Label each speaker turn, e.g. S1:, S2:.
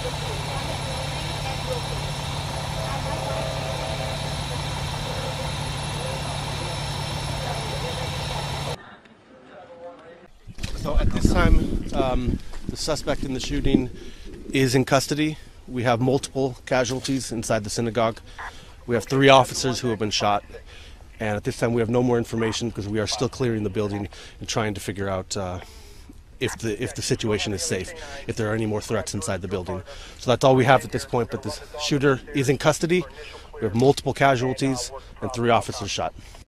S1: So at this time, the suspect in the shooting is in custody. We have multiple casualties inside the synagogue. We have 3 officers who have been shot. And at this time, we have no more information because we are still clearing the building and trying to figure out if the situation is safe, if there are any more threats inside the building. So that's all we have at this point, but the shooter is in custody. We have multiple casualties and 3 officers shot.